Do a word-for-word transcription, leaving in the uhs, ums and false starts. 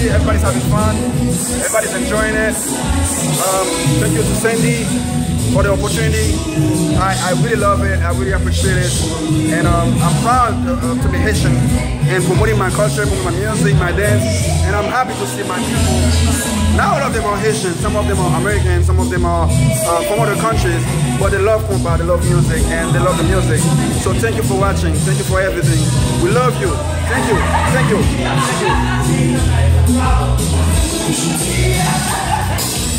see everybody's having fun, everybody's enjoying it. Um, thank you to Sandy for the opportunity. I, I really love it, I really appreciate it. And um, I'm proud uh, to be Haitian and promoting my culture, promoting my music, my dance. And I'm happy to see my people. Now all of them are Haitian, some of them are American, some of them are uh, from other countries, but they love compa, they love music, and they love the music. So thank you for watching, thank you for everything. We love you. Thank you, thank you, thank you.